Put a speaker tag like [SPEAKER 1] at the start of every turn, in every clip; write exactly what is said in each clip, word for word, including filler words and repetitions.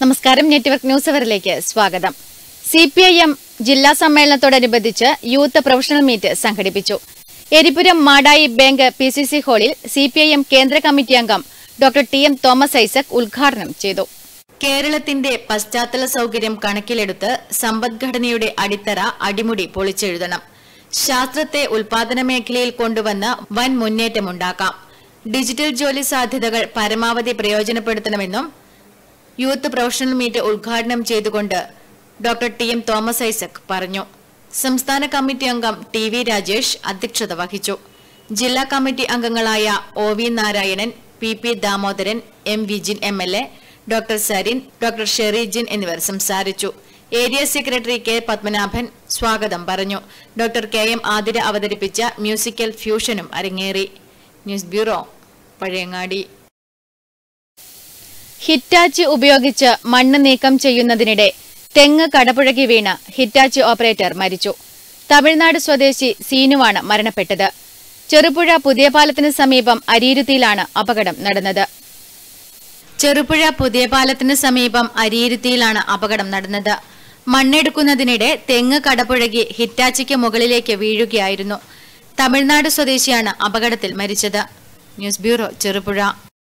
[SPEAKER 1] നമസ്കാരം. Network news അവറിലേക്ക് സ്വാഗതം. C P I M ജില്ലാ സമ്മേളനത്തോടനുബന്ധിച്ച് യൂത്ത് പ്രൊഫഷണൽ മീറ്റ് സംഘടിപ്പിച്ചു. Eripuram Madayi bank P C C ഹാളിൽ സി പി ഐ എം കേന്ദ്ര കമ്മിറ്റി അംഗം doctor T M Thomas Isaac ഉദ്ഘാടനം ചെയ്തു. കേരളത്തിന്റെ പശ്ചാത്തല സൌകര്യം കണക്കിലെടുത്ത് സമ്പദ്ഘടനയുടെ അടിത്തറ അടിമുടി പൊളിച്ചെഴുതണം. ശാസ്ത്രത്തെ ഉൽപാദന മേഖലയിൽ കൊണ്ടുവന്ന് വൻ മുന്നേറ്റമുണ്ടാക്കാം. ഡിജിറ്റൽ ജോലി സാധ്യതകൾ പരമാവധി പ്രയോജനപ്പെടുത്തണമെന്നും യൂത്ത് പ്രൊഫഷണൽ മീറ്റ് ഉദ്ഘാടനം ചെയ്തുകൊണ്ട് doctor T M Thomas Isaac പറഞ്ഞു. സംസ്ഥാന കമ്മിറ്റി അംഗം ടി വി രാജേഷ് അധ്യക്ഷത വഹിച്ചു. ജില്ലാ കമ്മിറ്റി അംഗങ്ങളായ O V Narayanan, P P Damodaran, M Vijin M L A, doctor Sarin, doctor Sherijin എന്നിവർ സംസാരിച്ചു. ഏരിയ സെക്രട്ടറി കെ പത്മനാഭൻ സ്വാഗതം പറഞ്ഞു. ഡോക്ടർ കെ എം ആതിര അവതരിപ്പിച്ച മ്യൂസിക്കൽ ഫ്യൂഷനും അരങ്ങേറി. News bureau, Pazhayangadi. ഹിറ്റാച്ചി ഉപയോഗിച്ച് മണ്ണ് നീക്കം ചെയ്യുന്നതിനിടെ തെങ്ങ് കടപുഴകി വീണ് ഹിറ്റാച്ചി ഓപ്പറേറ്റർ മരിച്ചു. തമിഴ്നാട് സ്വദേശി സീനുവാണ് മരണപ്പെട്ടത്. ചെറുപുഴ പുതിയ പാലത്തിന് സമീപം അരിയിരുത്തിയിലാണ് അപകടം നടന്നത്. ചെറുപുഴ പുതിയ പാലത്തിന് സമീപം അരിയിരുത്തിയിലാണ് അപകടം നടന്നത്. മണ്ണെടുക്കുന്നതിനിടെ തെങ്ങ് കടപുഴകി ഹിറ്റാച്ചിക്ക് മുകളിലേക്ക് വീഴുകയായിരുന്നു. തമിഴ്നാട് സ്വദേശിയാണ് അപകടത്തിൽ മരിച്ചത്. News bureau, Cherupuzha.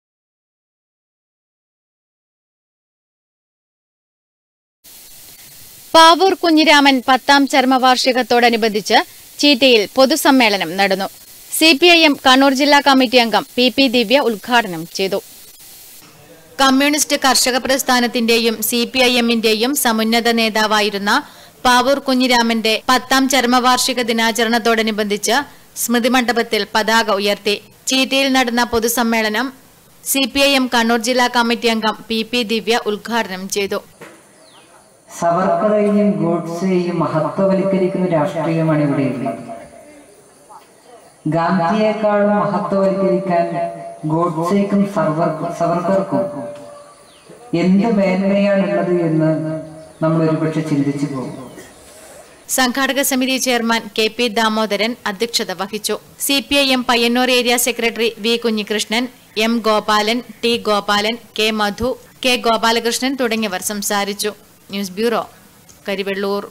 [SPEAKER 1] പാവൂർ കുഞ്ഞിരാമൻ പത്താം ചരമവാർഷികത്തോടനുബന്ധിച്ച് ചീറ്റയിൽ പൊതുസമ്മേളനം നടന്നു. C P I M Kannur ജില്ലാ കമ്മിറ്റി അംഗം പി പി ദിവ്യ ഉദ്ഘാടനം ചെയ്തു. കമ്മ്യൂണിസ്റ്റ് കർഷക പ്രസ്ഥാനത്തിന്റെയും സി പി ഐ എമ്മിന്റെയും സമുന്നത നേതാവായിരുന്ന പാവൂർ കുഞ്ഞിരാമന്റെ പത്താം ചരമവാർഷിക ദിനാചരണത്തോടനുബന്ധിച്ച് സ്മൃതി മണ്ഡപത്തിൽ പതാക ഉയർത്തി. ചീറ്റയിൽ നടന്ന പൊതുസമ്മേളനം C P I M Kannur ജില്ലാ കമ്മിറ്റി അംഗം പി പി ദിവ്യ ഉദ്ഘാടനം ചെയ്തു.
[SPEAKER 2] സവർക്കറേയും ഗോഡ്സെയും മഹത്വവൽക്കരിക്കുന്ന രാഷ്ട്രീയമാണ് ഇവിടെയുള്ളത്. ഗാന്ധിയെക്കാളും മഹത്വവൽക്കരിക്കാൻ ഗോഡ്സെക്കും സവർക്കർക്കും എന്ത് മേന്മയാണുള്ളത് എന്ന് നമ്മൾ ഒരുപക്ഷെ ചിന്തിച്ചു പോകും.
[SPEAKER 1] സംഘാടക സമിതി ചെയർമാൻ കെ പി ദാമോദരൻ അധ്യക്ഷത വഹിച്ചു. C P I M Payyanur area secretary V Kunhikrishnan, M Gopalan, T Gopalan, K Madhu, K Gopalakrishnan തുടങ്ങിയവർ സംസാരിച്ചു. News bureau, Karivellur.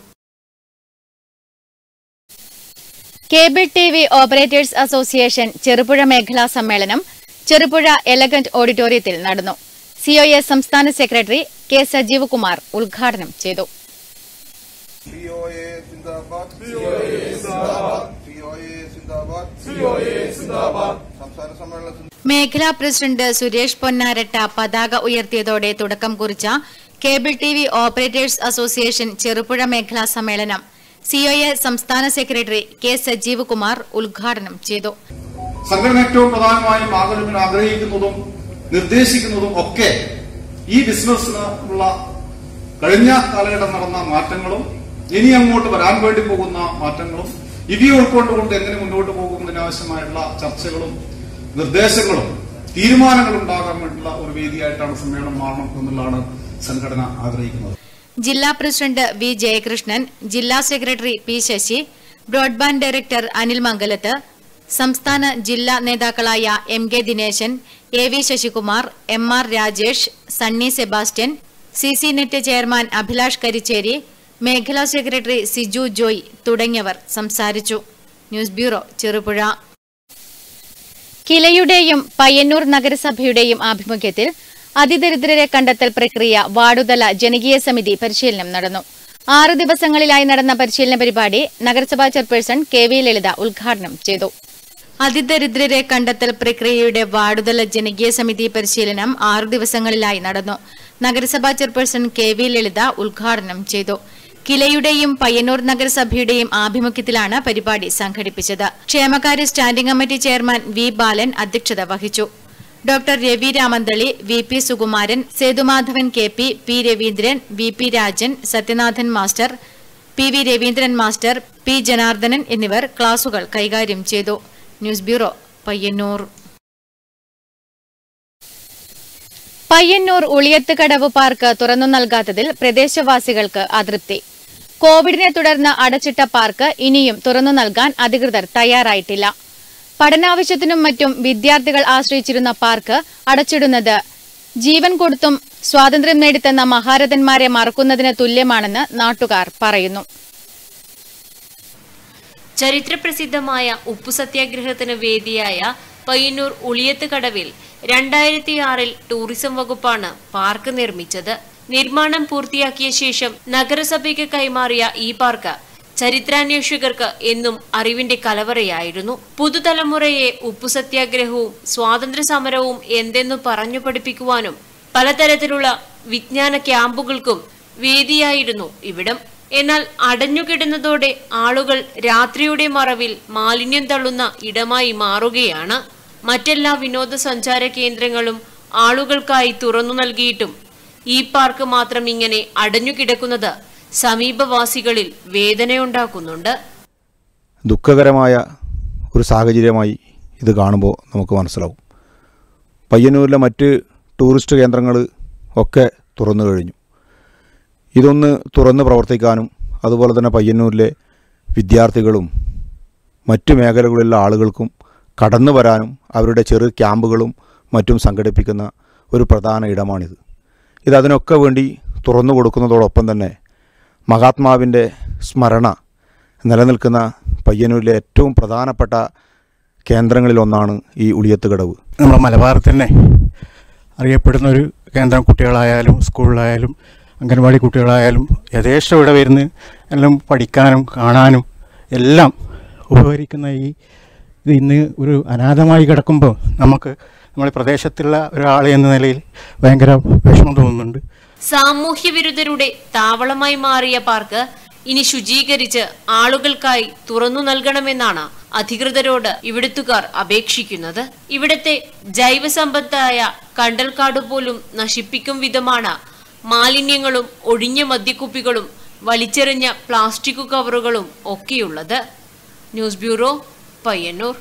[SPEAKER 1] Cable T V operators association Cherupuzha മേഖലാ സമ്മേളനം ചെറുപുഴ എലഗന്റ് ഓഡിറ്റോറിയത്തിൽ നടന്നു. സി ഒ എ സംസ്ഥാന സെക്രട്ടറി കെ സജീവ് കുമാർ ഉദ്ഘാടനം ചെയ്തു. മേഖലാ പ്രസിഡന്റ് സുരേഷ് പൊന്നാരട്ട പതാക ഉയർത്തിയതോടെ തുടക്കം കുറിച്ച cable T V operators association Cherupuzha മേഖലാ സമ്മേളനം സി ഒ എ സംസ്ഥാന സെക്രട്ടറി കെ സജീവ് കുമാർ ഉദ്ഘാടനം ചെയ്തു.
[SPEAKER 3] സംഘടന ഏറ്റവും പ്രധാനമായും ആഗ്രഹിക്കുന്നതും നിർദ്ദേശിക്കുന്നതും ഒക്കെ ഈ ബിസിനസ്സിനുള്ള കഴിഞ്ഞ കാലഘട്ടം നടന്ന മാറ്റങ്ങളും ഇനി അങ്ങോട്ട് വരാൻ വേണ്ടി പോകുന്ന മാറ്റങ്ങളും ഇവയെ ഉൾക്കൊണ്ടുകൊണ്ട് എങ്ങനെ മുന്നോട്ട് പോകുന്നതിനാവശ്യമായുള്ള ചർച്ചകളും നിർദ്ദേശങ്ങളും തീരുമാനങ്ങളും ഉണ്ടാകാൻ വേണ്ടിയുള്ള ഒരു വേദിയായിട്ടാണ് സമ്മേളനം മാറണം എന്നുള്ളതാണ് സംഘടന ആഗ്രഹിക്കുന്നത്.
[SPEAKER 1] ജില്ലാ പ്രസിഡന്റ് വി ജയകൃഷ്ണൻ, ജില്ലാ secretary P Sasi, broadband director Anil Mangalath, സംസ്ഥാന ജില്ലാ നേതാക്കളായ M K Dineshan, A V Sasikumar, M R Rajesh, Sunny Sebastian, C C net chairman Abhilash Karicheri, മേഖലാ സെക്രട്ടറി സിജു ജോയ് തുടങ്ങിയവർ സംസാരിച്ചു. News bureau, Cherupuzha. കിലയുടെയും പയ്യന്നൂർ നഗരസഭയുടെയും ആഭിമുഖ്യത്തിൽ അതിദരിദ്രരെ കണ്ടെത്തൽ പ്രക്രിയ വാർഡുതല ജനകീയ സമിതി പരിശീലനം നടന്നു. ആറ് ദിവസങ്ങളിലായി നടന്ന പരിശീലന പരിപാടി നഗരസഭാ ചെയർപേഴ്സൺ കെ വി ലളിത ഉദ്ഘാടനം ചെയ്തു. അതിദരിദ്രരെ കണ്ടെത്തൽ പ്രക്രിയയുടെ വാർഡുതല ജനകീയ സമിതി പരിശീലനം ആറു ദിവസങ്ങളിലായി നടന്നു. നഗരസഭാ ചെയർപേഴ്സൺ കെ വി ലളിത ഉദ്ഘാടനം ചെയ്തു. കിലയുടെയും പയ്യന്നൂർ നഗരസഭയുടെയും ആഭിമുഖ്യത്തിലാണ് പരിപാടി സംഘടിപ്പിച്ചത്. ക്ഷേമകാര്യ standing committee chairman V Balan അധ്യക്ഷത വഹിച്ചു. Doctor Ravi Ramanthali, V P Sukumaran, Sethumadhavan K P, P Raveendran, V P Rajan, Sathyanathan master, P V Raveendran master, P Janardhanan എന്നിവർ ക്ലാസുകൾ കൈകാര്യം ചെയ്തു. News bureau, Payyanur. Payyanur Uliyathukadavu park തുറന്നു നൽകാത്തതിൽ പ്രദേശവാസികൾക്ക് അതൃപ്തി. കോവിഡിനെ തുടർന്ന് അടച്ചിട്ട പാർക്ക് ഇനിയും തുറന്നു നൽകാൻ അധികൃതർ തയ്യാറായിട്ടില്ല. പഠനാവശ്യത്തിനും മറ്റും വിദ്യാർത്ഥികൾ ആശ്രയിച്ചിരുന്ന പാർക്ക് അടച്ചിടുന്നത് ജീവൻ കൊടുത്തും സ്വാതന്ത്ര്യം നേടിത്തന്ന മഹാരഥന്മാരെ മറക്കുന്നതിന് തുല്യമാണെന്ന് നാട്ടുകാർ പറയുന്നു.
[SPEAKER 4] ചരിത്രപ്രസിദ്ധമായ ഉപ്പു സത്യാഗ്രഹത്തിന് വേദിയായ പയ്യന്നൂർ ഉളിയത്ത് കടവിൽ രണ്ടായിരത്തി ആറിൽ ടൂറിസം വകുപ്പാണ് പാർക്ക് നിർമ്മിച്ചത്. നിർമ്മാണം പൂർത്തിയാക്കിയ ശേഷം നഗരസഭയ്ക്ക് കൈമാറിയ ഈ പാർക്ക് ചരിത്രാന്വേഷകർക്ക് എന്നും അറിവിന്റെ കലവറയായിരുന്നു. പുതുതലമുറയെ ഉപ്പു സത്യാഗ്രഹവും സ്വാതന്ത്ര്യ സമരവും എന്തെന്നു പറഞ്ഞു പഠിപ്പിക്കുവാനും പലതരത്തിലുള്ള വിജ്ഞാന ക്യാമ്പുകൾക്കും വേദിയായിരുന്നു ഇവിടം. എന്നാൽ അടഞ്ഞുകിടന്നതോടെ ആളുകൾ രാത്രിയുടെ മറവിൽ മാലിന്യം തള്ളുന്ന ഇടമായി മാറുകയാണ്. മറ്റെല്ലാ വിനോദസഞ്ചാര കേന്ദ്രങ്ങളും ആളുകൾക്കായി തുറന്നു നൽകിയിട്ടും ഈ പാർക്ക് മാത്രം ഇങ്ങനെ അടഞ്ഞുകിടക്കുന്നത് സമീപവാസികളിൽ വേദനയുണ്ടാക്കുന്നുണ്ട്.
[SPEAKER 5] ദുഃഖകരമായ ഒരു സാഹചര്യമായി ഇത് കാണുമ്പോൾ നമുക്ക് മനസ്സിലാവും. പയ്യന്നൂരിലെ മറ്റ് ടൂറിസ്റ്റ് കേന്ദ്രങ്ങൾ ഒക്കെ തുറന്നു കഴിഞ്ഞു. ഇതൊന്ന് തുറന്ന് പ്രവർത്തിക്കാനും അതുപോലെ തന്നെ പയ്യന്നൂരിലെ വിദ്യാർത്ഥികളും മറ്റു മേഖലകളിലുള്ള ആളുകൾക്കും കടന്നു വരാനും അവരുടെ ചെറു ക്യാമ്പുകളും മറ്റും സംഘടിപ്പിക്കുന്ന ഒരു പ്രധാന ഇടമാണിത്. ഇതതിനൊക്കെ വേണ്ടി തുറന്നു കൊടുക്കുന്നതോടൊപ്പം തന്നെ മഹാത്മാവിൻ്റെ സ്മരണ നിലനിൽക്കുന്ന പയ്യന്നൂരിലെ ഏറ്റവും പ്രധാനപ്പെട്ട കേന്ദ്രങ്ങളിലൊന്നാണ് ഈ ഉളിയത്ത് കടവ്.
[SPEAKER 6] നമ്മുടെ മലബാറിൽ തന്നെ അറിയപ്പെടുന്ന ഒരു കേന്ദ്രം. കുട്ടികളായാലും സ്കൂളിലായാലും അംഗൻവാടി കുട്ടികളായാലും യഥേഷ്ടം ഇവിടെ വരുന്ന് എല്ലാം പഠിക്കാനും കാണാനും എല്ലാം ഉപകരിക്കുന്ന ഈ ഇത് ഇന്ന് ഒരു അനാഥമായി കിടക്കുമ്പോൾ നമുക്ക് നമ്മുടെ പ്രദേശത്തുള്ള ഒരാൾ എന്ന നിലയിൽ ഭയങ്കര വിഷമം തോന്നുന്നുണ്ട്.
[SPEAKER 4] സാമൂഹ്യ വിരുദ്ധരുടെ താവളമായി മാറിയ പാർക്ക് ഇനി ശുചീകരിച്ച് ആളുകൾക്കായി തുറന്നു നൽകണമെന്നാണ് അധികൃതരോട് ഇവിടുത്തുകാർ അപേക്ഷിക്കുന്നത്. ഇവിടത്തെ ജൈവസമ്പത്തായ കണ്ടൽക്കാട് പോലും നശിപ്പിക്കും വിധമാണ് മാലിന്യങ്ങളും ഒഴിഞ്ഞ മദ്യക്കുപ്പികളും വലിച്ചെറിഞ്ഞ പ്ലാസ്റ്റിക് കവറുകളും ഒക്കെയുള്ളത്. News bureau, Payyanur.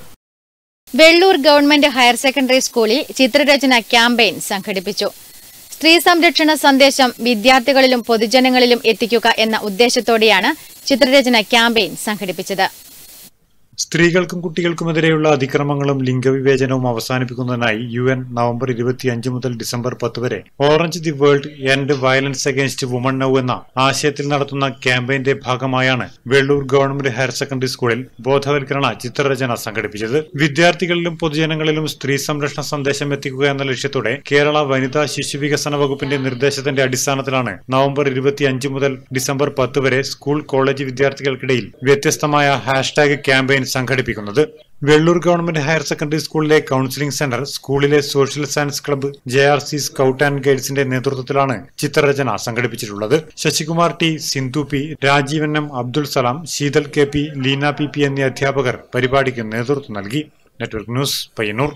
[SPEAKER 1] Vellur government higher secondary സ്കൂളിൽ ചിത്രരചന ക്യാമ്പയിൻ സംഘടിപ്പിച്ചു. സ്ത്രീ സംരക്ഷണ സന്ദേശം വിദ്യാർത്ഥികളിലും പൊതുജനങ്ങളിലും എത്തിക്കുക എന്ന ഉദ്ദേശത്തോടെയാണ് ചിത്രരചന ക്യാമ്പയിൻ സംഘടിപ്പിച്ചത്.
[SPEAKER 7] സ്ത്രീകൾക്കും കുട്ടികൾക്കുമെതിരെയുള്ള അതിക്രമങ്ങളും ലിംഗവിവേചനവും അവസാനിപ്പിക്കുന്നതിനായി യു എൻ നവംബർ ഇരുപത്തിയഞ്ച് മുതൽ ഡിസംബർ പത്ത് വരെ orange the world end violence against women now എന്ന ആശയത്തിൽ നടത്തുന്ന ക്യാമ്പയിന്റെ ഭാഗമായാണ് വെള്ളൂർ ഗവൺമെന്റ് ഹയർ സെക്കൻഡറി സ്കൂളിൽ ബോധവൽക്കരണ ചിത്രരചന സംഘടിപ്പിച്ചത്. വിദ്യാർത്ഥികളിലും പൊതുജനങ്ങളിലും സ്ത്രീ സംരക്ഷണ സന്ദേശം എത്തിക്കുക എന്ന ലക്ഷ്യത്തോടെ കേരള വനിതാ ശിശു വികസന വകുപ്പിന്റെ നിർദ്ദേശത്തിന്റെ അടിസ്ഥാനത്തിലാണ് നവംബർ ഇരുപത്തിയഞ്ച് മുതൽ ഡിസംബർ പത്ത് വരെ സ്കൂൾ കോളേജ് വിദ്യാർത്ഥികൾക്കിടയിൽ വ്യത്യസ്തമായ ഹാഷ്ടാഗ് ക്യാമ്പയിൻ സംഘടിപ്പിക്കുന്നത്. വെള്ളൂർ ഗവൺമെന്റ് ഹയർ സെക്കൻഡറി സ്കൂളിലെ കൌൺസിലിംഗ് സെന്റർ, സ്കൂളിലെ social science club, J R C scout and ഗൈഡ്സിന്റെ നേതൃത്വത്തിലാണ് ചിത്രരചന സംഘടിപ്പിച്ചിട്ടുള്ളത്. Sasikumar T, Sindhu P, Rajeevan M, Abdul Salam, Sheethal K P, Leena P P എന്നീ അധ്യാപകർ പരിപാടിക്ക് നേതൃത്വം നൽകി. Network news, Payyanur.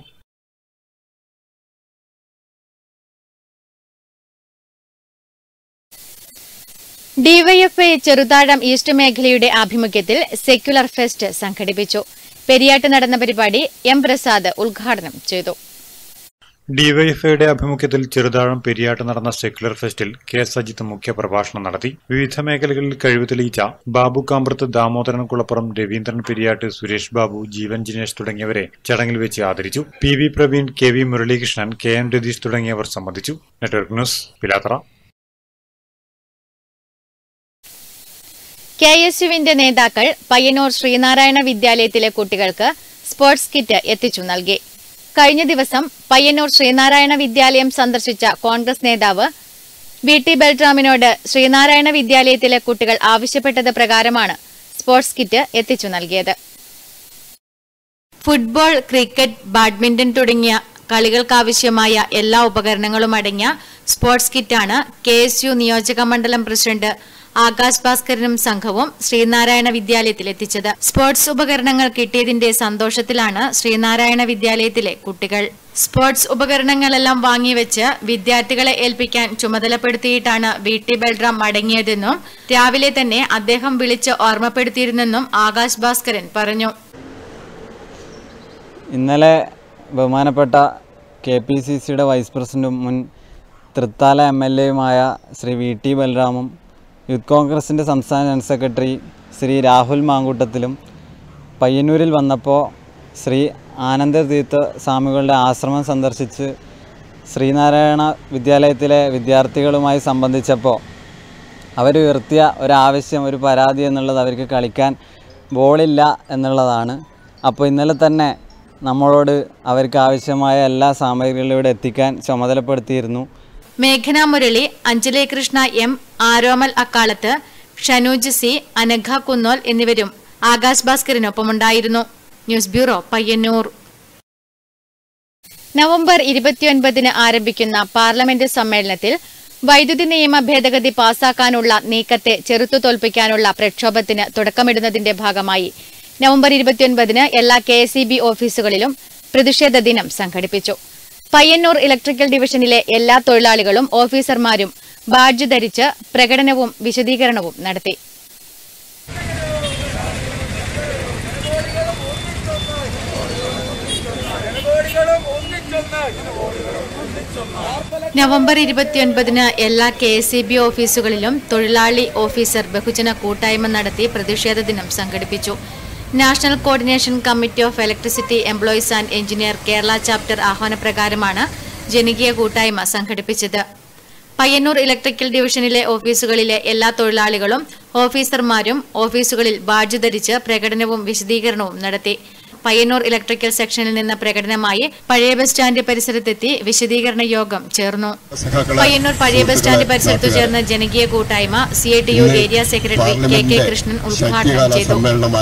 [SPEAKER 1] DYFI Cheruthazham east മേഖലയുടെ ആഭിമുഖ്യത്തിൽ സെക്യുലർ ഫെസ്റ്റ് സംഘടിപ്പിച്ചു. പെരിയാട്ട് നടന്ന പരിപാടി എം പ്രസാദ് ഉദ്ഘാടനം ചെയ്തു.
[SPEAKER 7] ഡിവൈഎഫ്ഐയുടെ ആഭിമുഖ്യത്തിൽ ചെറുതാഴം പെരിയാട്ട് നടന്ന സെക്യുലർ ഫെസ്റ്റിൽ കെ സജിത്ത് മുഖ്യപ്രഭാഷണം നടത്തി. വിവിധ മേഖലകളിൽ കഴിവ് തെളിയിച്ച ബാബു കാമ്പ്രത്ത്, ദാമോദരൻ കുളപ്പുറം, രവീന്ദ്രൻ പെരിയാട്ട്, സുരേഷ് ബാബു, ജീവൻ ജിനേഷ് തുടങ്ങിയവരെ ചടങ്ങിൽ വെച്ച് ആദരിച്ചു. P V Praveen, K V Muralikrishnan, K M Ratheesh തുടങ്ങിയവർ സംബന്ധിച്ചു. Network news, Pilathara.
[SPEAKER 1] K S യുവിന്റെ നേതാക്കൾ പയ്യന്നൂർ ശ്രീനാരായണ വിദ്യാലയത്തിലെ കുട്ടികൾക്ക് സ്പോർട്സ് കിറ്റ് എത്തിച്ചു നൽകി. കഴിഞ്ഞ ദിവസം പയ്യന്നൂർ ശ്രീനാരായണ വിദ്യാലയം സന്ദർശിച്ച കോൺഗ്രസ് നേതാവ് വി ടി ബൽറാമിനോട് ശ്രീനാരായണ വിദ്യാലയത്തിലെ കുട്ടികൾ ആവശ്യപ്പെട്ടത് പ്രകാരമാണ് സ്പോർട്സ് കിറ്റ് എത്തിച്ചു നൽകിയത്. ഫുട്ബോൾ, ക്രിക്കറ്റ്, ബാഡ്മിന്റൺ തുടങ്ങിയ കളികൾക്കാവശ്യമായ എല്ലാ ഉപകരണങ്ങളും അടങ്ങിയ സ്പോർട്സ് കിറ്റാണ് കെ എസ് യു നിയോജക മണ്ഡലം പ്രസിഡന്റ് ആകാശ് ഭാസ്കരനും സംഘവും ശ്രീനാരായണ വിദ്യാലയത്തിൽ എത്തിച്ചത്. സ്പോർട്സ് ഉപകരണങ്ങൾ കിട്ടിയതിന്റെ സന്തോഷത്തിലാണ് ശ്രീനാരായണ വിദ്യാലയത്തിലെ കുട്ടികൾ. സ്പോർട്സ് ഉപകരണങ്ങളെല്ലാം വാങ്ങിവെച്ച് വിദ്യാർത്ഥികളെ ഏൽപ്പിക്കാൻ ചുമതലപ്പെടുത്തിയിട്ടാണ് വി ടി ബൽറാം മടങ്ങിയതെന്നും രാവിലെ തന്നെ അദ്ദേഹം വിളിച്ച് ഓർമ്മപ്പെടുത്തിയിരുന്നെന്നും ആകാശ് ഭാസ്കരൻ പറഞ്ഞു.
[SPEAKER 8] ഇന്നലെ ബഹുമാനപ്പെട്ട കെ പി സി സിയുടെ വൈസ് പ്രസിഡന്റും മുൻ തൃത്താല എം എൽ എയുമായ ശ്രീ വി ടി ബൽറാമും യൂത്ത് കോൺഗ്രസിൻ്റെ സംസ്ഥാന ജനറൽ സെക്രട്ടറി ശ്രീ രാഹുൽ മാങ്കൂട്ടത്തിലും പയ്യന്നൂരിൽ വന്നപ്പോൾ ശ്രീ ആനന്ദതീർത്ഥ സ്വാമികളുടെ ആശ്രമം സന്ദർശിച്ച് ശ്രീനാരായണ വിദ്യാലയത്തിലെ വിദ്യാർത്ഥികളുമായി സംബന്ധിച്ചപ്പോൾ അവരുയർത്തിയ ഒരാവശ്യം, ഒരു പരാതി എന്നുള്ളത് അവർക്ക് കളിക്കാൻ ബോളില്ല എന്നുള്ളതാണ്. അപ്പോൾ ഇന്നലെ തന്നെ നമ്മളോട് അവർക്ക് ആവശ്യമായ എല്ലാ സാമഗ്രികളും ഇവിടെ എത്തിക്കാൻ ചുമതലപ്പെടുത്തിയിരുന്നു.
[SPEAKER 1] മേഘന മുരളി, അഞ്ജലി കൃഷ്ണ എം, ആരോമൽ അക്കാലത്ത്, ഷനൂജ് സി, അനഘ കുന്നോൽ എന്നിവരും ആകാശ് ഭാസ്കറിനൊപ്പമുണ്ടായിരുന്നു. News bureau, Payyanur. നവംബർ ഇരുപത്തിയൊൻപതിന് ആരംഭിക്കുന്ന പാർലമെന്റ് സമ്മേളനത്തിൽ വൈദ്യുതി നിയമ ഭേദഗതി പാസാക്കാനുള്ള നീക്കത്തെ ചെറുത്തുതോൽപ്പിക്കാനുള്ള പ്രക്ഷോഭത്തിന് തുടക്കമിടുന്നതിന്റെ ഭാഗമായി നവംബർ ഇരുപത്തിയൊൻപതിന് എല്ലാ കെ എസ് ഇ ബി ഓഫീസുകളിലും പ്രതിഷേധ ദിനം സംഘടിപ്പിച്ചു. പയ്യന്നൂർ ഇലക്ട്രിക്കൽ ഡിവിഷനിലെ എല്ലാ തൊഴിലാളികളും ഓഫീസർമാരും ബാഡ്ജ് ധരിച്ച് പ്രകടനവും വിശദീകരണവും നടത്തി. നവംബർ ഇരുപത്തിയൊൻപതിന് എല്ലാ കെ എസ് ഇ ബി ഓഫീസുകളിലും തൊഴിലാളി ഓഫീസർ ബഹുജന കൂട്ടായ്മ നടത്തി പ്രതിഷേധ ദിനം സംഘടിപ്പിച്ചു. National coordination committee of electricity employees and engineer Kerala chapter ആഹ്വാനപ്രകാരമാണ് ജനകീയ കൂട്ടായ്മ സംഘടിപ്പിച്ചത്. പയ്യന്നൂർ ഇലക്ട്രിക്കൽ ഡിവിഷനിലെ ഓഫീസുകളിലെ എല്ലാ തൊഴിലാളികളും ഓഫീസർമാരും ഓഫീസുകളിൽ ബാഡ്ജ് ധരിച്ച് പ്രകടനവും വിശദീകരണവും നടത്തി. പയ്യന്നൂർ ഇലക്ട്രിക്കൽ സെക്ഷനിൽ നിന്ന് പ്രകടനമായി പഴയ ബസ് സ്റ്റാൻഡ് പരിസരത്തെത്തി വിശദീകരണ യോഗം ചേർന്നു. പയ്യന്നൂർ പഴയ ബസ് സ്റ്റാൻഡ് പരിസരത്തു ചേർന്ന ജനകീയ കൂട്ടായ്മ C I T U area secretary K K Krishnan ഉദ്ഘാടനം ചെയ്തു.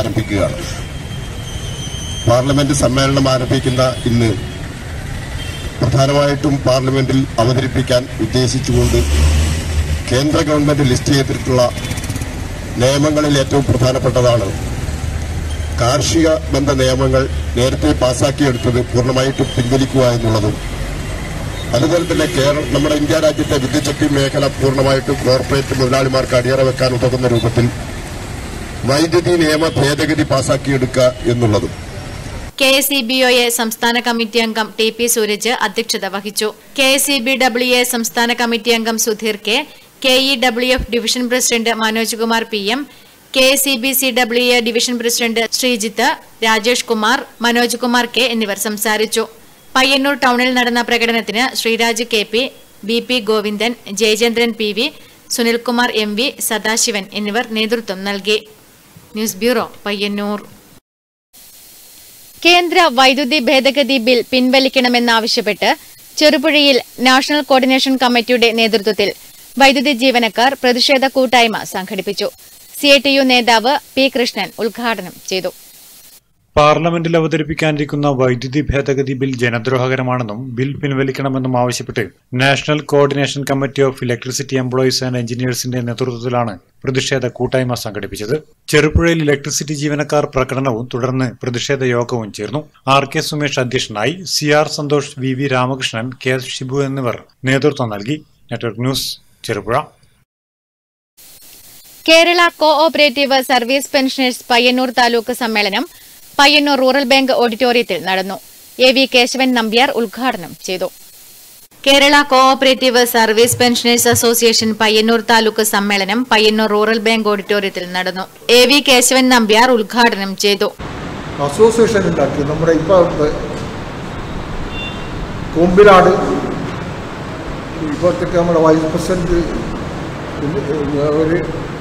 [SPEAKER 9] പാർലമെന്റ് സമ്മേളനം ആരംഭിക്കുന്ന ഇന്ന് പ്രധാനമായിട്ടും പാർലമെന്റിൽ അവതരിപ്പിക്കാൻ ഉദ്ദേശിച്ചുകൊണ്ട് കേന്ദ്ര ഗവൺമെന്റ് ലിസ്റ്റ് ചെയ്തിട്ടുള്ള നിയമങ്ങളിൽ ഏറ്റവും പ്രധാനപ്പെട്ടതാണ് കാർഷിക ബന്ധ നിയമങ്ങൾ നേരത്തെ പാസാക്കിയെടുത്തത് പൂർണ്ണമായിട്ടും പിൻവലിക്കുക എന്നുള്ളതും, അതുപോലെ തന്നെ കേരള നമ്മുടെ ഇന്ത്യ രാജ്യത്തെ വിദ്യുച്ഛക്തി മേഖല പൂർണ്ണമായിട്ടും കോർപ്പറേറ്റ് മുതലാളിമാർക്ക് അടിയറ വെക്കാൻ ഉതകുന്ന രൂപത്തിൽ വൈദ്യുതി നിയമ ഭേദഗതി പാസാക്കിയെടുക്കുക എന്നുള്ളതും.
[SPEAKER 1] K S E B O A സംസ്ഥാന കമ്മിറ്റി അംഗം ടി പി സൂരജ് അധ്യക്ഷത വഹിച്ചു. K S E B W A സംസ്ഥാന കമ്മിറ്റി അംഗം Sudheer K, K E W F division president Manoj Kumar P M, K S E B C W A division president Sreejith, Rajesh Kumar, Manoj Kumar K എന്നിവർ സംസാരിച്ചു. പയ്യന്നൂർ ടൌണിൽ നടന്ന പ്രകടനത്തിന് Sreeraj K P, B P Govindan, Jayachandran P V, Sunilkumar M V, Sadasivan എന്നിവർ നേതൃത്വം നൽകി. News bureau, Payyanur. കേന്ദ്ര വൈദ്യുതി ഭേദഗതി ബിൽ പിൻവലിക്കണമെന്നാവശ്യപ്പെട്ട് ചെറുപുഴയിൽ നാഷണൽ കോർഡിനേഷൻ കമ്മിറ്റിയുടെ നേതൃത്വത്തിൽ വൈദ്യുതി ജീവനക്കാർ പ്രതിഷേധ കൂട്ടായ്മ സംഘടിപ്പിച്ചു. സി ഐ ടി യു നേതാവ് പി കൃഷ്ണൻ ഉദ്ഘാടനം ചെയ്തു.
[SPEAKER 7] പാർലമെന്റിൽ അവതരിപ്പിക്കാനിരിക്കുന്ന വൈദ്യുതി ഭേദഗതി ബിൽ ജനദ്രോഹകരമാണെന്നും ബിൽ പിൻവലിക്കണമെന്നും ആവശ്യപ്പെട്ട് national coordination committee of electricity employees and എഞ്ചിനീയേഴ്സിന്റെ നേതൃത്വത്തിലാണ് പ്രതിഷേധ കൂട്ടായ്മ സംഘടിപ്പിച്ചത്. ചെറുപുഴയിൽ ഇലക്ട്രിസിറ്റി ജീവനക്കാർ പ്രകടനവും തുടർന്ന് പ്രതിഷേധ യോഗവും ചേർന്നു. ആർ കെ സുമേഷ് അധ്യക്ഷനായി, C R Santhosh, V V Ramakrishnan, K S Shibu എന്നിവർ നേതൃത്വം നൽകി. Network news, Cherupuzha.
[SPEAKER 1] Kerala cooperative service pensioners Payyanur taluk സമ്മേളനം പയ്യന്നൂർ റൂറൽ ബാങ്ക് ഓഡിറ്റോറിയത്തിൽ നടന്നു. എ വി കേശവൻ നമ്പ്യാർ ഉദ്ഘാടനം ചെയ്തു. Kerala cooperative service pensioners association Payyanur taluk സമ്മേളനം പയ്യന്നൂർ റൂറൽ ബാങ്ക് ഓഡിറ്റോറിയത്തിൽ നടന്നു. എ വി കേശവൻ നമ്പ്യാർ ഉദ്ഘാടനം ചെയ്തു.
[SPEAKER 10] അസോസിയേഷൻ ഉണ്ടാക്കി നമ്മുടെ ഇപ്പോൾ കൊമ്പിലാട് ഇപ്പോഴത്തേക്ക് നമ്മുടെ വൈസ് പ്രസിഡന്റ് ഒരു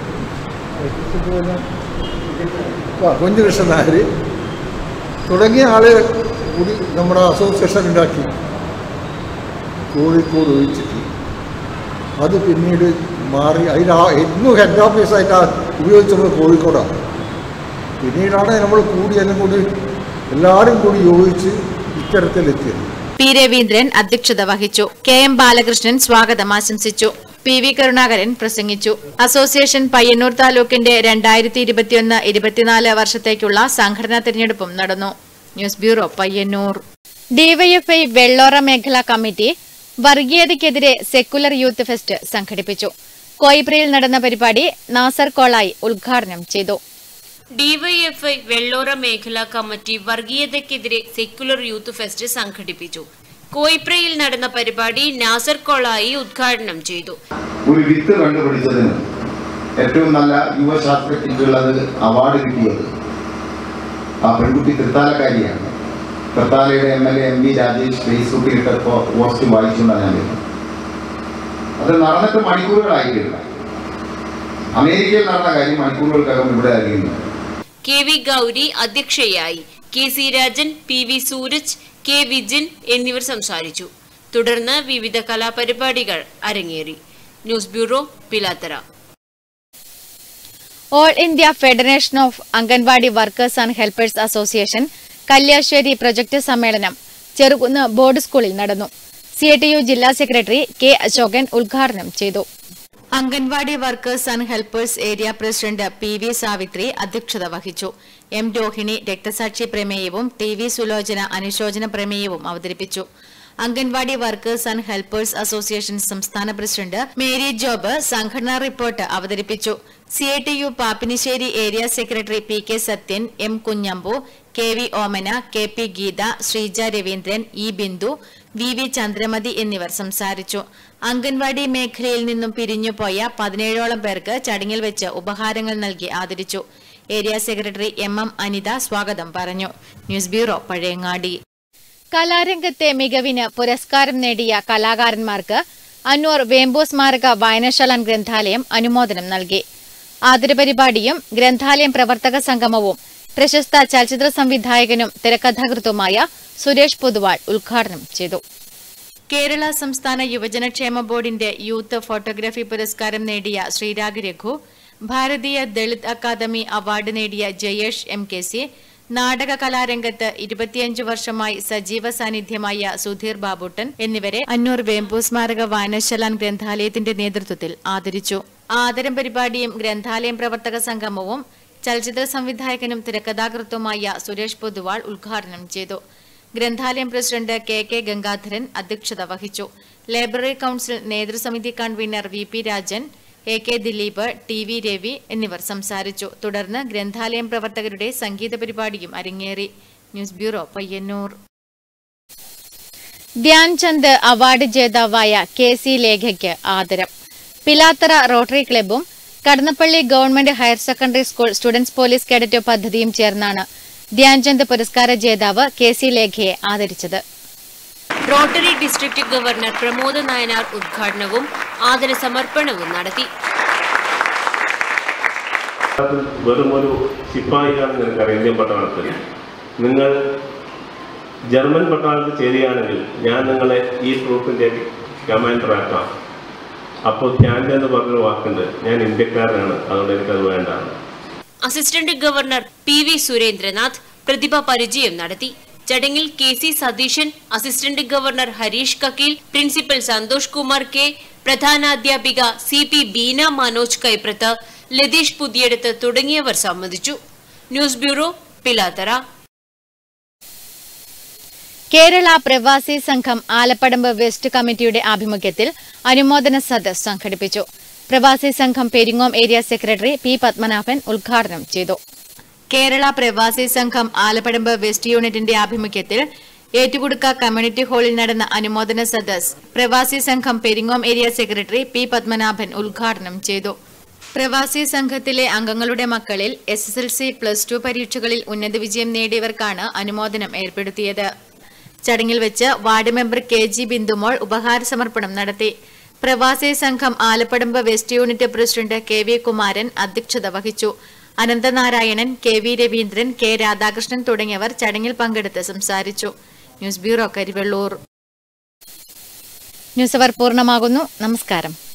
[SPEAKER 10] കുഞ്ഞുകൃഷ്ണൻ നായർ തുടങ്ങിയ ആള് കൂടി നമ്മുടെ അസോസിയേഷൻ ഉണ്ടാക്കി കോഴിക്കോട് ഒഴിച്ചിട്ട് അത് പിന്നീട് മാറി അതിൽ എന്നും ഹെഡ് ഓഫീസായിട്ട് ഉപയോഗിച്ചത് കോഴിക്കോടാണ്. പിന്നീടാണ് നമ്മൾ കൂടി എല്ലാം കൂടി എല്ലാവരും കൂടി യോജിച്ച് ഇത്തരത്തിലെത്തിയത്.
[SPEAKER 1] പി രവീന്ദ്രൻ അധ്യക്ഷത വഹിച്ചു. കെ എം ബാലകൃഷ്ണൻ സ്വാഗതം ആശംസിച്ചു. പി വി കരുണാകരൻ പ്രസംഗിച്ചു. അസോസിയേഷൻ പയ്യന്നൂർ താലൂക്കിന്റെ രണ്ടായിരത്തി ഇരുപത്തിയൊന്ന് ഇരുപത്തിനാല് വർഷത്തേക്കുള്ള സംഘടനാ തെരഞ്ഞെടുപ്പും നടന്നു. News bureau, Payyanur. DYFI Vellora മേഖലാ കമ്മിറ്റി വർഗീയതയ്ക്കെതിരെ സെക്കുലർ യൂത്ത് ഫെസ്റ്റ് സംഘടിപ്പിച്ചു. കോയിപ്രയിൽ നടന്ന പരിപാടി നാസർ കോളായി ഉദ്ഘാടനം ചെയ്തു.
[SPEAKER 4] ഡിവൈഎഫ്ഐ വെള്ളോറ മേഖലാ കമ്മിറ്റി വർഗീയതയ്ക്കെതിരെ സെക്കുലർ യൂത്ത് ഫെസ്റ്റ് സംഘടിപ്പിച്ചു. കോയിപ്രയിൽ നടന്ന പരിപാടി നാസർ കോളായി ഉദ്ഘാടനം ചെയ്തു.
[SPEAKER 9] ഒരു വിത്ത് കണ്ടുപിടിച്ചതിന് ഏറ്റവും നല്ല യുവശാസ്ത്രജ്ഞർക്കുള്ളത് അവാർഡ് കിട്ടിയത് ആ പെൺകുട്ടി തൃത്താലക്കാരിയാണ്.
[SPEAKER 11] തൃത്താലയുടെ M L A M V Rajesh ഫേസ്ബുക്കിൽ ഇട്ട പോസ്റ്റ് വായിച്ചുകൊണ്ടാണ് ഞാൻ വരുന്നത്. അത് നടന്നിട്ട് മണിക്കൂറുകളായിട്ടില്ല. അമേരിക്കയിൽ നടന്ന കാര്യം മണിക്കൂറുകൾക്കകം ഇവിടെ അറിയുന്നു.
[SPEAKER 4] കെ വി ഗൗരി അധ്യക്ഷയായി. K C Rajan, P V Sooraj, K Vijin എന്നിവർ സംസാരിച്ചു. തുടർന്ന് വിവിധ കലാപരിപാടികൾ അരങ്ങേറി. News bureau, Pilathara.
[SPEAKER 1] All India federation of anganwadi workers and helpers association Kalliasseri project സമ്മേളനം ചെറുകുന്ന് ബോർഡ് സ്കൂളിൽ നടന്നു. സി ഐ ടി യു ജില്ലാ സെക്രട്ടറി കെ അശോകൻ ഉദ്ഘാടനം ചെയ്തു. Anganwadi workers and helpers area president P V Savithri അധ്യക്ഷത വഹിച്ചു. എം രോഹിണി രക്തസാക്ഷി പ്രമേയവും ടി വി സുലോചന അനുശോചന പ്രമേയവും അവതരിപ്പിച്ചു. Anganwadi workers and helpers association സംസ്ഥാന പ്രസിഡന്റ് മേരി ജോബ് സംഘടനാ റിപ്പോർട്ട് അവതരിപ്പിച്ചു. C I T U Pappinisseri area secretary P K Sathyan, M Kunhambu, K V Omana, K P Geetha, Sreeja Raveendran, E Bindu, V V Chandramathi എന്നിവർ സംസാരിച്ചു. അംഗൻവാടി മേഖലയിൽ നിന്നും പിരിഞ്ഞുപോയ പതിനേഴോളം പേർക്ക് ചടങ്ങിൽ വെച്ച് ഉപഹാരങ്ങൾ നൽകി ആദരിച്ചു. Area secretary M M Anitha സ്വാഗതം പറഞ്ഞു. News bureau, Pazhayangadi. കലാരംഗത്തെ മികവിന് പുരസ്കാരം നേടിയ കലാകാരന്മാർക്ക് അന്നൂർ വേമ്പു സ്മാരക വായനശാല ഗ്രന്ഥാലയം അനുമോദനം നൽകി. ആദരപരിപാടിയും ഗ്രന്ഥാലയം പ്രവർത്തക സംഗമവും പ്രശസ്ത ചലച്ചിത്ര സംവിധായകനും തിരക്കഥാകൃത്തുമായ സുരേഷ് പൊതുവാൾ ഉദ്ഘാടനം ചെയ്തു. കേരള സംസ്ഥാന യുവജനക്ഷേമ ബോർഡിന്റെ യൂത്ത് ഫോട്ടോഗ്രാഫി പുരസ്കാരം നേടിയ ശ്രീരാഗ് രഘു, ഭാരതീയ ദളിത് അക്കാദമി അവാർഡ് നേടിയ ജയേഷ് എം കെ സി, നാടക കലാരംഗത്ത് ഇരുപത്തിയഞ്ച് വർഷമായി സജീവ സാന്നിധ്യമായ സുധീർ ബാബുട്ടൻ എന്നിവരെ അന്നൂർ വേമ്പു സ്മാരക വായനശാല ഗ്രന്ഥാലയത്തിന്റെ നേതൃത്വത്തിൽ ആദരിച്ചു. ആദരം പരിപാടിയും ഗ്രന്ഥാലയം പ്രവർത്തക സംഗമവും ചലച്ചിത്ര സംവിധായകനും തിരക്കഥാകൃത്തുമായ സുരേഷ് പൊതുവാൾ ഉദ്ഘാടനം ചെയ്തു. ഗ്രന്ഥാലയം പ്രസിഡന്റ് കെ കെ ഗംഗാധരൻ അധ്യക്ഷത വഹിച്ചു. ലൈബ്രറി കൌൺസിൽ നേതൃസമിതി convener V P Rajan, A K Dileep, T V Ravi എന്നിവർ സംസാരിച്ചു. തുടർന്ന് ഗ്രന്ഥാലയം പ്രവർത്തകരുടെ സംഗീത പരിപാടിയും അരങ്ങേറി. News bureau, Payyanur. Dhyan Chand award ജേതാവായ കെ സി ലേഖയ്ക്ക് ആദരം. പിലാത്തറ റോട്ടറി ക്ലബ്ബും Kadannappally government higher secondary school students police cadet പദ്ധതിയും ചേർന്നാണ് ധ്യാൻചന്ദ് പുരസ്കാര ജേതാവ് കെ സി ലേഖയെ ആദരിച്ചത്.
[SPEAKER 4] Rotary district governor Pramod Nayanar ഉദ്ഘാടനവും ആദര സമർപ്പണവും നടത്തി.
[SPEAKER 12] വെറും ഒരു ശിപ്പായിയാണ് നിങ്ങൾക്കറിയാം. ഇന്ത്യൻ പട്ടാളത്തിൽ നിങ്ങൾ ജർമ്മൻ പട്ടാളത്തിൽ ചേരുകയാണെങ്കിൽ ഞാൻ നിങ്ങളെ ഈ ട്രൂപ്പിന്റെ കമാൻഡർ ആക്കാം. അപ്പോൾ ധ്യാൻ എന്ന് പറഞ്ഞൊരു വാക്കുണ്ട്. ഞാൻ ഇന്ത്യക്കാരനാണ്, അതുകൊണ്ട് എനിക്കത് വേണ്ടാണ്.
[SPEAKER 4] Assistant governor P V Surendranath പ്രതിഭ പരിചയം നടത്തി. ചടങ്ങിൽ K C Satheesan, assistant governor Harish Kakkeel, principal Santhosh Kumar K, പ്രധാനാധ്യാപിക സി പി ബീന മനോജ് കൈപ്രത്ത്, ലതീഷ് പുതിയെടുത്ത് തുടങ്ങിയവർ സംബന്ധിച്ചു. News bureau, Pilathara.
[SPEAKER 1] കേരള പ്രവാസി സംഘം ആലപ്പടമ്പ് വെസ്റ്റ് കമ്മിറ്റിയുടെ ആഭിമുഖ്യത്തിൽ അനുമോദന സദസ് സംഘടിപ്പിച്ചു. പ്രവാസി സംഘം Peringome area secretary P Padmanabhan ഉദ്ഘാടനം ചെയ്തു. കേരള പ്രവാസി സംഘം ആലപ്പടമ്പ് വെസ്റ്റ് യൂണിറ്റിന്റെ ആഭിമുഖ്യത്തിൽ ഏറ്റുകുടുക്ക കമ്മ്യൂണിറ്റി ഹാളിൽ നടന്ന അനുമോദന സദസ് പ്രവാസി സംഘം Peringome area secretary P Padmanabhan ഉദ്ഘാടനം ചെയ്തു. പ്രവാസി സംഘത്തിലെ അംഗങ്ങളുടെ മക്കളിൽ S S L C plus two പരീക്ഷകളിൽ ഉന്നത വിജയം നേടിയവർക്കാണ് അനുമോദനം ഏർപ്പെടുത്തിയത്. ചടങ്ങിൽ വെച്ച് ward member K G Bindumol ഉപഹാര സമർപ്പണം നടത്തി. പ്രവാസി സംഘം Alapadamba west unit president K V Kumaran അധ്യക്ഷത വഹിച്ചു. Ananthanarayanan, K V Raveendran, K Radhakrishnan തുടങ്ങിയവർ ചടങ്ങിൽ പങ്കെടുത്ത് സംസാരിച്ചു. News bureau, Karivellur. News hour പൂർണ്ണമാകുന്നു. നമസ്കാരം.